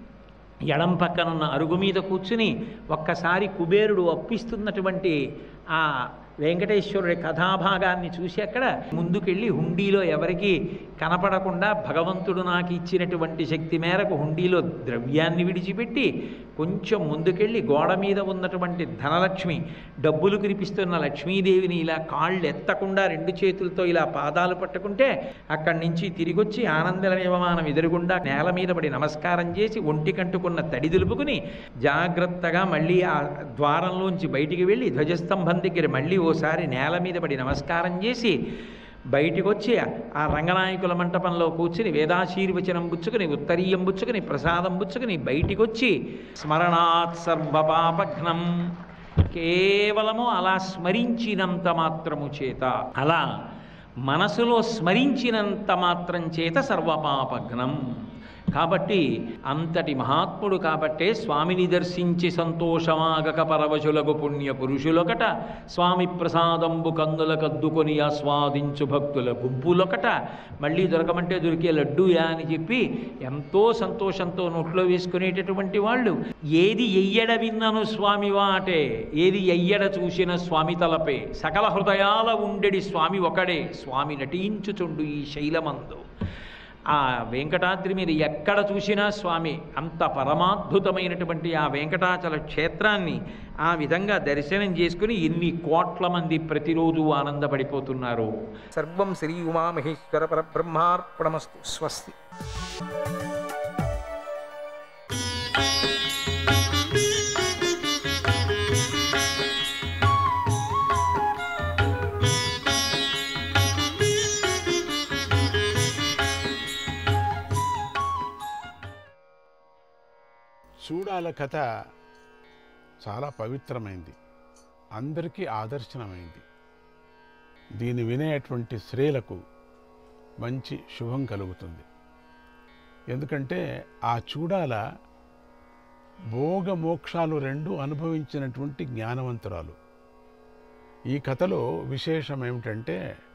ఎడం పక్కనున్న అరుగు మీద కూర్చుని ఒక్కసారి కుబేరుడు అప్పిస్తున్నటువంటి ఆ వెంకటేశ్వరుడి కథాభాగాన్ని చూసి అక్కడ ముందుకెళ్ళి హుండీలో ఎవరికి కనపడకుండా భగవంతుడు నాకు ఇచ్చినటువంటి శక్తి మేరకు హుండీలో ద్రవ్యాన్ని విడిచిపెట్టి కొంచెం ముందుకెళ్ళి గోడ మీద ఉన్నటువంటి ధనలక్ష్మి, డబ్బులు కురిపిస్తున్న లక్ష్మీదేవిని ఇలా కాళ్ళు ఎత్తకుండా రెండు చేతులతో ఇలా పాదాలు పట్టుకుంటే అక్కడి నుంచి తిరిగొచ్చి ఆనందనిలయ విమానం ఎదురుగుండా నేల మీద పడి నమస్కారం చేసి ఒంటి కంటుకున్న తడి దులుపుకుని జాగ్రత్తగా మళ్ళీ ఆ ద్వారంలోంచి బయటికి వెళ్ళి ధ్వజస్తంభం దగ్గర మళ్ళీ ఓసారి నేల మీద పడి నమస్కారం చేసి బయటికి వచ్చి ఆ రంగనాయకుల మంటపంలో కూర్చుని వేదాశీర్వచనం పుచ్చుకుని ఉత్తరీయం పుచ్చుకుని ప్రసాదం పుచ్చుకుని బయటికి వచ్చి స్మరణాత్ సర్వపాపఘ్నం, కేవలము అలా స్మరించినంత మాత్రము చేత, అలా మనసులో స్మరించినంత మాత్రం చేత సర్వపాపఘ్నం. కాబట్టి అంతటి మహాత్ముడు కాబట్టే స్వామిని దర్శించి సంతోషమాగక పరవశులకు పుణ్య పురుషులొకట, స్వామి ప్రసాదంబు కందుల కద్దుకొని ఆస్వాదించు భక్తుల గుంపులొకట, మళ్ళీ దొరకమంటే దొరికే లడ్డూయా అని చెప్పి ఎంతో సంతోషంతో నోట్లో వేసుకునేటటువంటి వాళ్ళు. ఏది ఎయ్యడ విన్నను స్వామి వాటే, ఏది ఎయ్యడ చూసిన స్వామి తలపే, సకల హృదయాల ఉండెడి స్వామి ఒకడే, స్వామి నటించుచుండు ఈ శైలమందు. ఆ వెంకటాద్రి మీద ఎక్కడ చూసినా స్వామి, అంత పరమాద్భుతమైనటువంటి ఆ వెంకటాచల క్షేత్రాన్ని ఆ విధంగా దర్శనం చేసుకుని ఎన్ని కోట్ల మంది ప్రతిరోజు ఆనందపడిపోతున్నారు. సర్వం శ్రీ ఉమామహేశ్వర పరబ్రహ్మార్పణమస్తు. స్వస్తి. చూడాల కథ చాలా పవిత్రమైంది. అందరికీ ఆదర్శనమైంది. దీన్ని వినేటువంటి స్త్రీలకు మంచి శుభం కలుగుతుంది. ఎందుకంటే ఆ చూడాల భోగ మోక్షాలు రెండు అనుభవించినటువంటి జ్ఞానవంతురాలు. ఈ కథలో విశేషం ఏమిటంటే,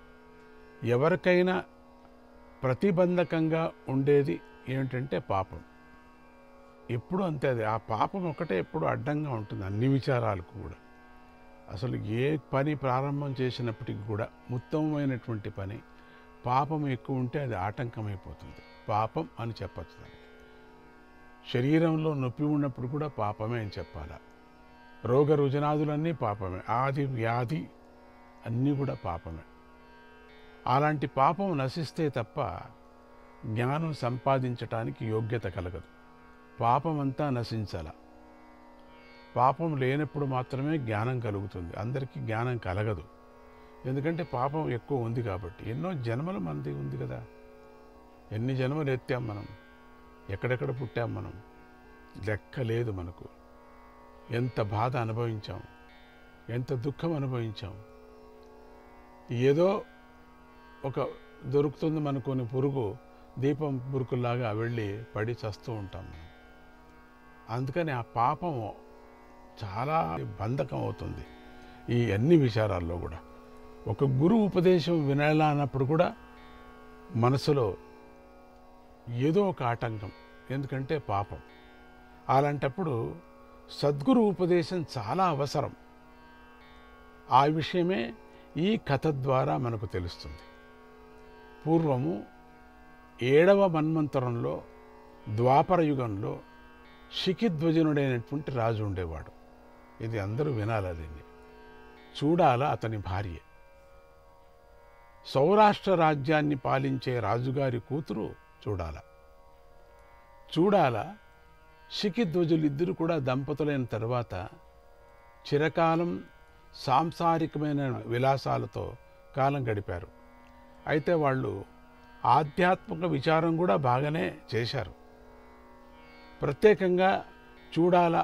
ఎవరికైనా ప్రతిబంధకంగా ఉండేది ఏమిటంటే పాపం. ఎప్పుడు అంతే, అది ఆ పాపం ఒకటే ఎప్పుడు అడ్డంగా ఉంటుంది అన్ని విచారాలకు కూడా. అసలు ఏ పని ప్రారంభం చేసినప్పటికీ కూడా ఉత్తమమైనటువంటి పని పాపం ఎక్కువ ఉంటే అది ఆటంకమైపోతుంది. పాపం అని చెప్పచ్చు దానికి. శరీరంలో నొప్పి ఉన్నప్పుడు కూడా పాపమే అని చెప్పాలా. రోగ రుజనాదులన్నీ పాపమే, ఆది వ్యాధి అన్నీ కూడా పాపమే. అలాంటి పాపం నశిస్తే తప్ప జ్ఞానం సంపాదించటానికి యోగ్యత కలగదు. పాపం అంతా నశించాల. పాపం లేనప్పుడు మాత్రమే జ్ఞానం కలుగుతుంది. అందరికీ జ్ఞానం కలగదు, ఎందుకంటే పాపం ఎక్కువ ఉంది కాబట్టి. ఎన్నో జన్మలు మనది ఉంది కదా, ఎన్ని జన్మలు ఎత్తాం మనం, ఎక్కడెక్కడ పుట్టాం మనం, లెక్క లేదు మనకు. ఎంత బాధ అనుభవించాం, ఎంత దుఃఖం అనుభవించాం. ఏదో ఒక దొరుకుతుంది మనకొని పురుగు, దీపం పురుగులాగా వెళ్ళి పడి చస్తూ ఉంటాం మనం. అందుకని ఆ పాపం చాలా బంధకం అవుతుంది ఈ అన్ని విచారాల్లో కూడా. ఒక గురువు ఉపదేశం వినాలా అన్నప్పుడు కూడా మనసులో ఏదో ఒక ఆటంకం, ఎందుకంటే పాపం. అలాంటప్పుడు సద్గురు ఉపదేశం చాలా అవసరం. ఆ విషయమే ఈ కథ ద్వారా మనకు తెలుస్తుంది. పూర్వము ఏడవ మన్వంతరంలో ద్వాపర యుగంలో శిఖిధ్వజనుడైనటువంటి రాజు ఉండేవాడు. ఇది అందరూ వినాలి. దీన్ని చూడాల. అతని భార్య సౌరాష్ట్ర రాజ్యాన్ని పాలించే రాజుగారి కూతురు చూడాల. చూడాల శిఖిధ్వజులిద్దరూ కూడా దంపతులైన తర్వాత చిరకాలం సాంసారికమైన విలాసాలతో కాలం గడిపారు. అయితే వాళ్ళు ఆధ్యాత్మిక విచారం కూడా బాగానే చేశారు. ప్రత్యేకంగా చూడాల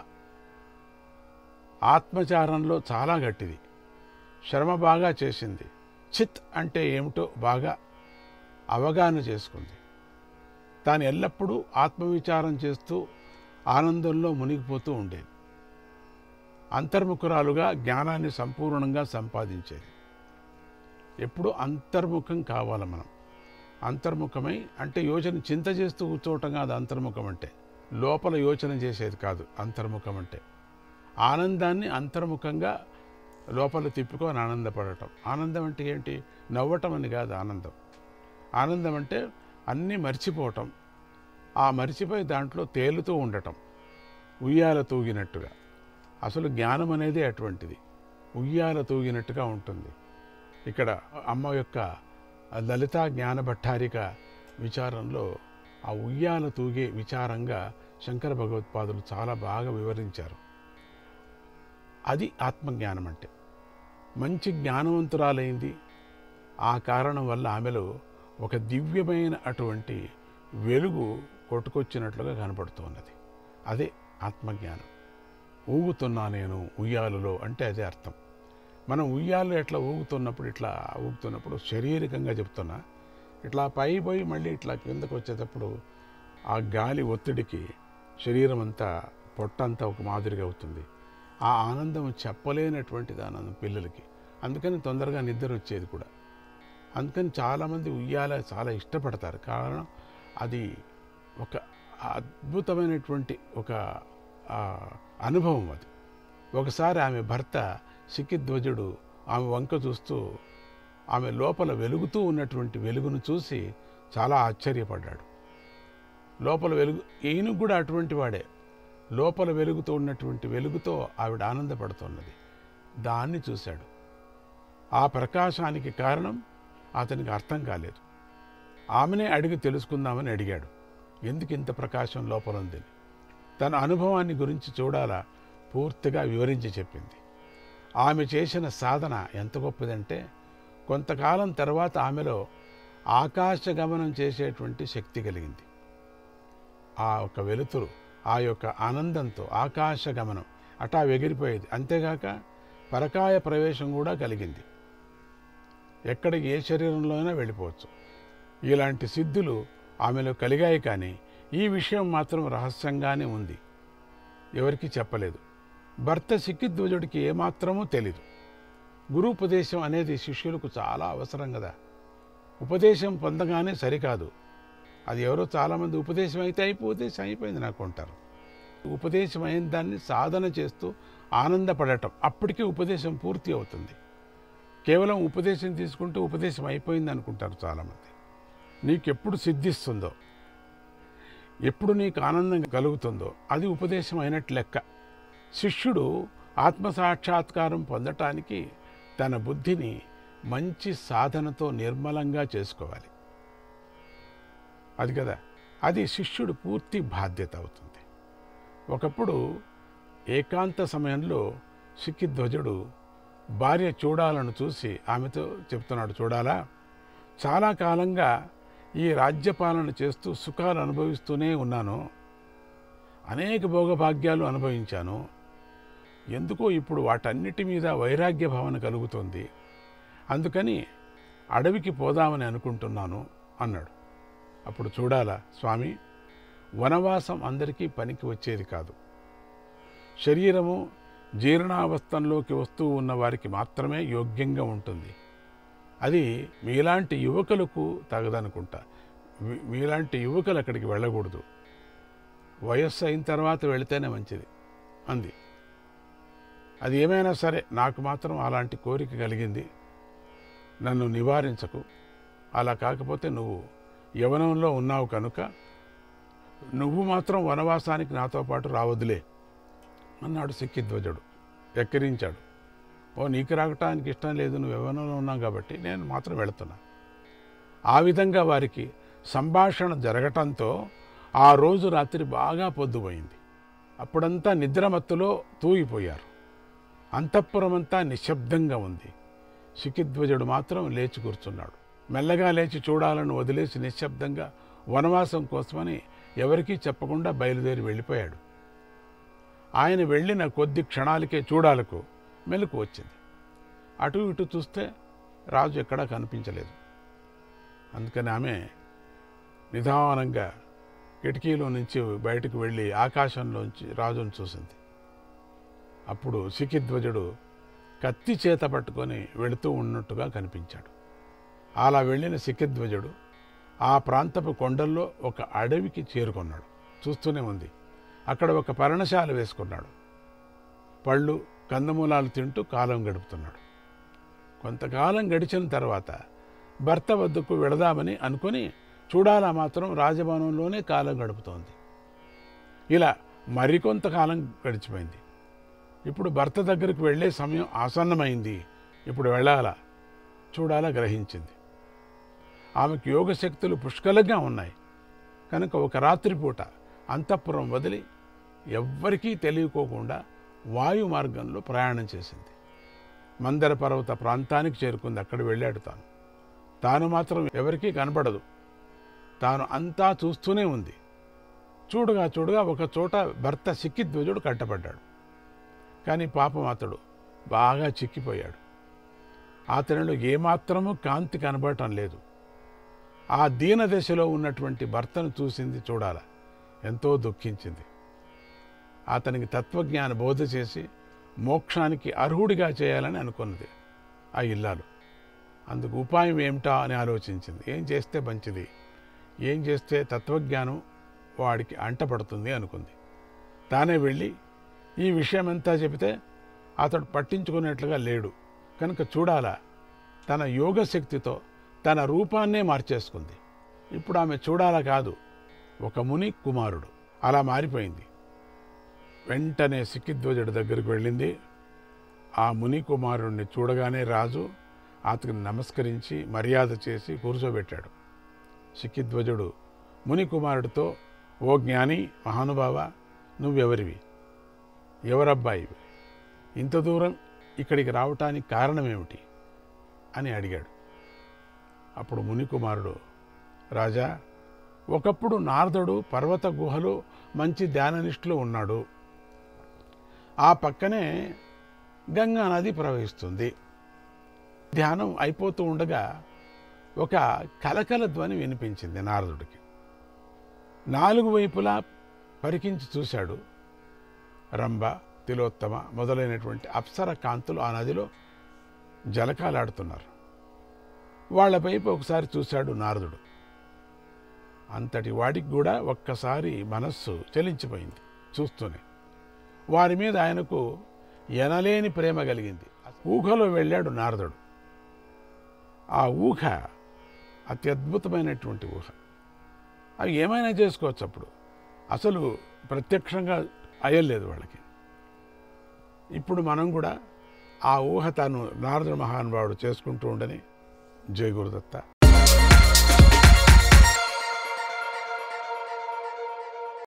ఆత్మచారంలో చాలా గట్టిది, శ్రమ బాగా చేసింది. చిత్ అంటే ఏమిటో బాగా అవగాహన చేసుకుంది. తాను ఎల్లప్పుడూ ఆత్మవిచారం చేస్తూ ఆనందంలో మునిగిపోతూ ఉండేది. అంతర్ముఖురాలుగా జ్ఞానాన్ని సంపూర్ణంగా సంపాదించేది. ఎప్పుడు అంతర్ముఖం కావాలి మనం. అంతర్ముఖమై అంటే యోచన చింత చేస్తూ కూర్చోవటం కాదు అంతర్ముఖం అంటే. లోపల యోచన చేసేది కాదు అంతర్ముఖం అంటే. ఆనందాన్ని అంతర్ముఖంగా లోపల తిప్పుకొని ఆనందపడటం. ఆనందం అంటే ఏంటి? నవ్వటం అని కాదు ఆనందం. ఆనందం అంటే అన్నీ మర్చిపోవటం, ఆ మర్చిపోయి దాంట్లో తేలుతూ ఉండటం, ఉయ్యాల తూగినట్టుగా. అసలు జ్ఞానం అనేది అటువంటిది, ఉయ్యాల తూగినట్టుగా ఉంటుంది. ఇక్కడ అమ్మ యొక్క లలితా జ్ఞాన భట్టారిక విచారంలో ఆ ఉయ్యాల తూగే విచారంగా శంకర భగవత్పాదులు చాలా బాగా వివరించారు. అది ఆత్మజ్ఞానం అంటే. మంచి జ్ఞానవంతురాలైంది. ఆ కారణం వల్ల ఆమెలో ఒక దివ్యమైన అటువంటి వెలుగు కొట్టుకొచ్చినట్లుగా కనపడుతున్నది. అదే ఆత్మజ్ఞానం. ఊగుతున్నా నేను ఉయ్యాలలో అంటే అదే అర్థం. మనం ఉయ్యాలు ఎట్లా ఊగుతున్నప్పుడు ఇట్లా ఊగుతున్నప్పుడు శారీరకంగా చెప్తున్నా, ఇట్లా పై పోయి మళ్ళీ ఇట్లా కిందకు వచ్చేటప్పుడు ఆ గాలి ఒత్తిడికి శరీరం అంతా పొట్టంతా ఒక మాదిరిగా అవుతుంది. ఆ ఆనందం చెప్పలేనటువంటిది ఆనందం పిల్లలకి. అందుకని తొందరగా నిద్ర వచ్చేది కూడా. అందుకని చాలామంది ఉయ్యాల చాలా ఇష్టపడతారు. కారణం అది ఒక అద్భుతమైనటువంటి ఒక అనుభవం. అది ఒకసారి ఆమె భర్త శిఖిధ్వజుడు ఆమె వంక చూస్తూ ఆమె లోపల వెలుగుతూ ఉన్నటువంటి వెలుగును చూసి చాలా ఆశ్చర్యపడ్డాడు. లోపల వెలుగు ఈయనకు కూడా అటువంటి వాడే. లోపల వెలుగుతూ ఉన్నటువంటి వెలుగుతో ఆవిడ ఆనందపడుతున్నది. దాన్ని చూశాడు. ఆ ప్రకాశానికి కారణం అతనికి అర్థం కాలేదు. ఆమెనే అడిగి తెలుసుకుందామని అడిగాడు, ఎందుకు ఇంత ప్రకాశం లోపల ఉందని. తన అనుభవాన్ని గురించి చూడాలా పూర్తిగా వివరించి చెప్పింది. ఆమె చేసిన సాధన ఎంత గొప్పదంటే, కొంతకాలం తర్వాత ఆమెలో ఆకాశ గమనం చేసేటువంటి శక్తి కలిగింది. ఆ యొక్క వెలుతురు, ఆ యొక్క ఆనందంతో ఆకాశ గమనం అటా ఎగిరిపోయేది. అంతేగాక పరకాయ ప్రవేశం కూడా కలిగింది. ఎక్కడికి ఏ శరీరంలో అయినా వెళ్ళిపోవచ్చు. ఇలాంటి సిద్ధులు ఆమెలో కలిగాయి. కానీ ఈ విషయం మాత్రం రహస్యంగానే ఉంది, ఎవరికి చెప్పలేదు. భర్త సిక్కిధ్వజుడికి ఏమాత్రమూ తెలీదు. గురూపదేశం అనేది శిష్యులకు చాలా అవసరం కదా. ఉపదేశం పొందగానే సరికాదు, అది ఎవరో చాలామంది ఉపదేశం అయితే అయిపోదేశం అయిపోయింది నాకు అంటారు. ఉపదేశం అయిన దాన్ని సాధన చేస్తూ ఆనందపడటం, అప్పటికే ఉపదేశం పూర్తి అవుతుంది. కేవలం ఉపదేశం తీసుకుంటూ ఉపదేశం అయిపోయింది అనుకుంటారు చాలామంది. నీకెప్పుడు సిద్ధిస్తుందో, ఎప్పుడు నీకు ఆనందం కలుగుతుందో అది ఉపదేశం అయినట్లు లెక్క. శిష్యుడు ఆత్మసాక్షాత్కారం పొందటానికి తన బుద్ధిని మంచి సాధనతో నిర్మలంగా చేసుకోవాలి. అది కదా, అది శిష్యుడు పూర్తి బాధ్యత అవుతుంది. ఒకప్పుడు ఏకాంత సమయంలో సిక్కిధ్వజుడు భార్య చూడాలను చూసి ఆమెతో చెప్తున్నాడు, చూడాలా, చాలా కాలంగా ఈ రాజ్యపాలన చేస్తూ సుఖాలు అనుభవిస్తూనే ఉన్నాను, అనేక భోగభాగ్యాలు అనుభవించాను. ఎందుకో ఇప్పుడు వాటన్నిటి మీద వైరాగ్య భావన కలుగుతుంది. అందుకని అడవికి పోదామని అనుకుంటున్నాను అన్నాడు. అప్పుడు చూడాలా, స్వామి, వనవాసం అందరికీ పనికి వచ్చేది కాదు. శరీరము జీర్ణావస్థంలోకి వస్తూ ఉన్న వారికి మాత్రమే యోగ్యంగా ఉంటుంది. అది మీలాంటి యువకులకు తగదనుకుంటా. మీలాంటి యువకులు అక్కడికి వెళ్ళకూడదు, వయస్సు అయిన తర్వాత వెళితేనే మంచిది అంది. అది ఏమైనా సరే నాకు మాత్రం అలాంటి కోరిక కలిగింది, నన్ను నివారించకు. అలా కాకపోతే నువ్వు యవనంలో ఉన్నావు కనుక నువ్వు మాత్రం వనవాసానికి నాతో పాటు రావద్దులే అన్నాడు సిక్కిధ్వజుడు. ఎక్కిరించాడు. ఓ, నీకు రావటానికి ఇష్టం లేదు, నువ్వు యవనంలో ఉన్నావు కాబట్టి నేను మాత్రం వెళుతున్నా. ఆ విధంగా వారికి సంభాషణ జరగటంతో ఆ రోజు రాత్రి బాగా పొద్దుపోయింది. అప్పుడంతా నిద్రమత్తులో తూగిపోయారు. అంతఃపురమంతా నిశ్శబ్దంగా ఉంది. సిక్కిధ్వజుడు మాత్రం లేచి కూర్చున్నాడు. మెల్లగా లేచి చూడాలను వదిలేసి నిశ్శబ్దంగా వనవాసం కోసమని ఎవరికీ చెప్పకుండా బయలుదేరి వెళ్ళిపోయాడు. ఆయన వెళ్ళిన కొద్ది క్షణాలకే చూడాలకు మెలకు వచ్చింది. అటు ఇటు చూస్తే రాజు ఎక్కడా కనిపించలేదు. అందుకని ఆమె నిదానంగా కిటికీలో నుంచి బయటకు వెళ్ళి ఆకాశంలోంచి రాజును చూసింది. అప్పుడు సిక్కిధ్వజుడు కత్తి చేత పట్టుకొని వెళుతూ ఉన్నట్టుగా కనిపించాడు. అలా వెళ్ళిన సిక్కిధ్వజుడు ఆ ప్రాంతపు కొండల్లో ఒక అడవికి చేరుకున్నాడు. చూస్తూనే ఉంది. అక్కడ ఒక పర్ణశాల వేసుకున్నాడు. పళ్ళు కందమూలాలు తింటూ కాలం గడుపుతున్నాడు. కొంతకాలం గడిచిన తర్వాత భర్త వద్దకు వెళదామని అనుకుని చూడాలా మాత్రం రాజభవనంలోనే కాలం గడుపుతోంది. ఇలా మరికొంతకాలం గడిచిపోయింది. ఇప్పుడు భర్త దగ్గరికి వెళ్ళే సమయం ఆసన్నమైంది. ఇప్పుడు వెళ్ళాలా, చూడాలా గ్రహించింది. ఆమెకు యోగశక్తులు పుష్కలంగా ఉన్నాయి కనుక ఒక రాత్రిపూట అంతఃపురం వదిలి ఎవ్వరికీ తెలియకోకుండా వాయు మార్గంలో ప్రయాణం చేసింది. మందర పర్వత ప్రాంతానికి చేరుకుంది. అక్కడ వెళ్ళాడు తాను. తాను మాత్రం ఎవరికీ కనపడదు. తాను అంతా చూస్తూనే ఉంది. చూడగా చూడగా ఒక చోట భర్త సిక్కిధ్వజుడు కట్టబడ్డాడు. కానీ పాపం అతడు బాగా చిక్కిపోయాడు. అతనిలో ఏమాత్రమూ కాంతి కనబడటం లేదు. ఆ దీన దశలో ఉన్నటువంటి భర్తను చూసింది చూడాల. ఎంతో దుఃఖించింది. అతనికి తత్వజ్ఞాన బోధ చేసి మోక్షానికి అర్హుడిగా చేయాలని అనుకున్నది ఆ ఇల్లాలు. అందుకు ఉపాయం ఏమిటా అని ఆలోచించింది. ఏం చేస్తే మంచిది, ఏం చేస్తే తత్వజ్ఞానం వాడికి అంటపడుతుంది అనుకుంది. తానే వెళ్ళి ఈ విషయమంతా చెబితే అతడు పట్టించుకునేట్లుగా లేడు కనుక చూడాలా తన యోగశక్తితో తన రూపాన్నే మార్చేసుకుంది. ఇప్పుడు ఆమె చూడాలా కాదు, ఒక ముని కుమారుడు. అలా మారిపోయింది. వెంటనే సిక్కిధ్వజుడి దగ్గరికి వెళ్ళింది. ఆ ముని కుమారుడిని చూడగానే రాజు అతనికి నమస్కరించి మర్యాద చేసి కూర్చోబెట్టాడు. సిక్కిధ్వజుడు ముని కుమారుడితో, ఓ జ్ఞాని మహానుభావ, నువ్వెవరివి, ఎవరబ్బాయివి, ఇంత దూరం ఇక్కడికి రావటానికి కారణమేమిటి అని అడిగాడు. అప్పుడు ముని కుమారుడు, రాజా, ఒకప్పుడు నారదుడు పర్వత గుహలో మంచి ధ్యాననిష్ఠులు ఉన్నాడు. ఆ పక్కనే గంగా నది ప్రవహిస్తుంది. ధ్యానం అయిపోతూ ఉండగా ఒక కలకల ధ్వని వినిపించింది నారదుడికి. నాలుగు వైపులా పరికించి చూశాడు. రంభ, తిలోత్తమ మొదలైనటువంటి అప్సర కాంతులు ఆ నదిలో జలకాలాడుతున్నారు. వాళ్ళ వైపు ఒకసారి చూశాడు నారదుడు. అంతటి వాడికి కూడా ఒక్కసారి మనస్సు చలించిపోయింది చూస్తూనే. వారి మీద ఆయనకు ఎనలేని ప్రేమ కలిగింది. ఊహలో వెళ్ళాడు నారదుడు. ఆ ఊహ అత్యద్భుతమైనటువంటి ఊహ. అవి ఏమైనా చేసుకోవచ్చు. అప్పుడు అసలు ప్రత్యక్షంగా అయ్యలేదు వాళ్ళకి. ఇప్పుడు మనం కూడా ఆ ఊహ తాను నారదుడు మహానుభావుడు చేసుకుంటూ ఉండని. జై గురుదత్త.